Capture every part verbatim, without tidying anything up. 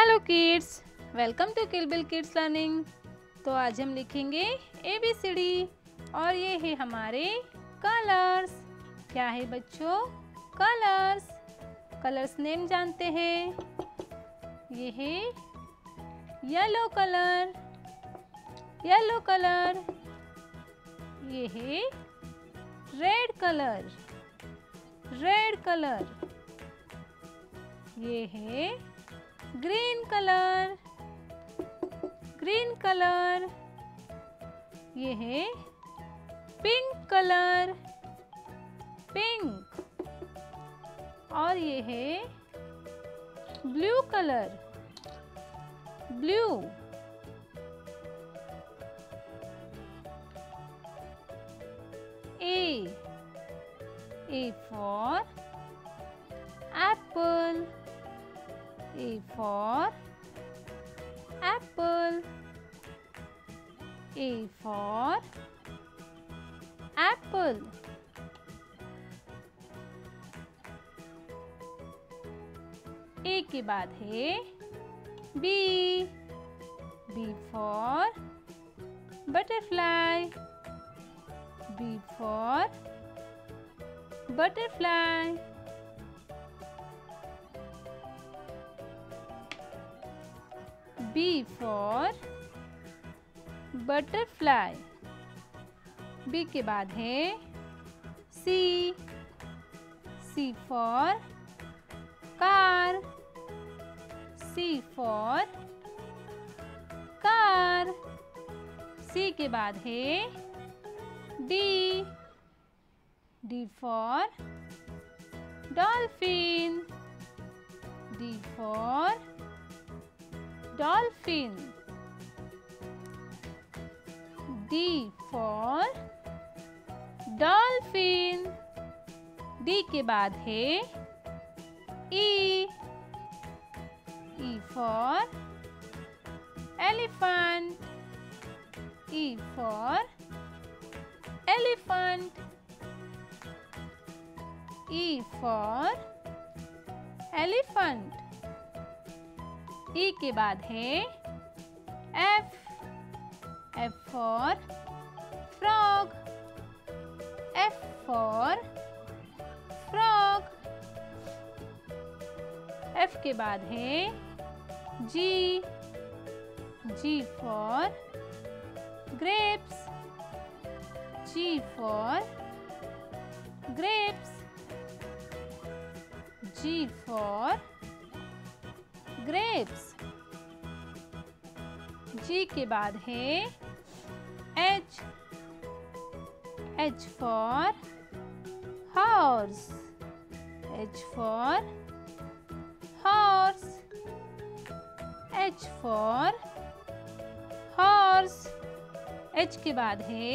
Hello kids, welcome to Kilbil kids learning. तो आज हम लिखेंगे ए बी सी डी और ये है हमारे कलर्स। क्या है बच्चों? कलर्स। कलर्स नेम जानते हैं। ये है येलो कलर, येलो कलर। ये है रेड कलर, रेड कलर। ये है ग्रीन कलर, ग्रीन कलर। ये है पिंक कलर, पिंक। और ये है blue colour, blue. A A for apple, A for apple, A for apple. A के बाद है B, B for butterfly, B for butterfly. B for butterfly. B के बाद है C, C for car, C for car. C के बाद है D, D for dolphin, D for dolphin. D for dolphin. D के बाद है E, E for elephant, E for elephant. E for elephant. E के बाद है F, F for frog, F for frog. F के बाद है G, G for grapes, G for grapes. G for grapes. G के बाद है H, H for horse, H for horse, H for horse. H के बाद है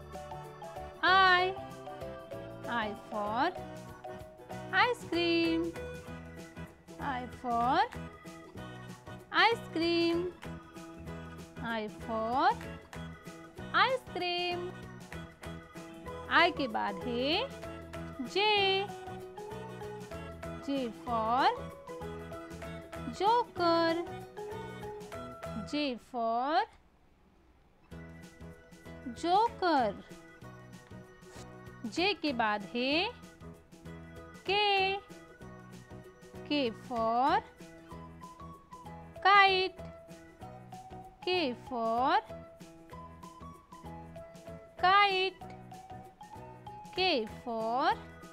I, I for ice cream, I for ice cream, I for ice cream. I के बाद है J, J for joker, J for joker. J के बाद है K, K for kite, K for kite, K for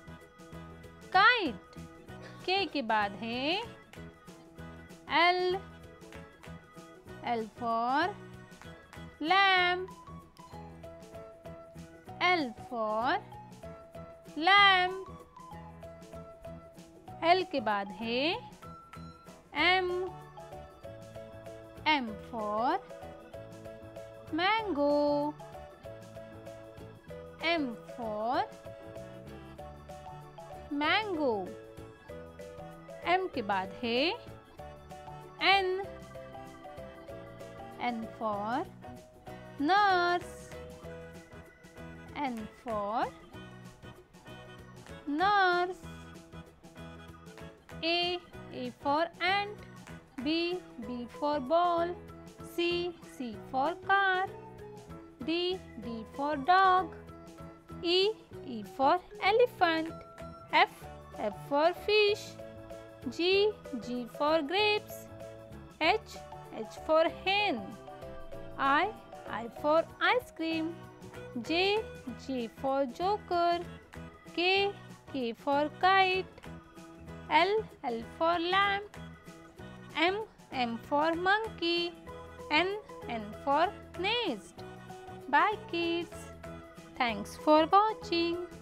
kite. K के बाद है L, L for lamb, L for lamb. L के बाद है M, M for mango, M for mango. M के बाद है N, N for nurse, N for nurse. A, A for ant, B. B for ball. C. C for car. D. D for dog. E. E for elephant. F. F for fish. G. G for grapes. H. H for hen. I. I for ice cream. J. J for joker. K. K for kite. L. L for lamp. M. M for monkey. N. N for nest. Bye kids. Thanks for watching.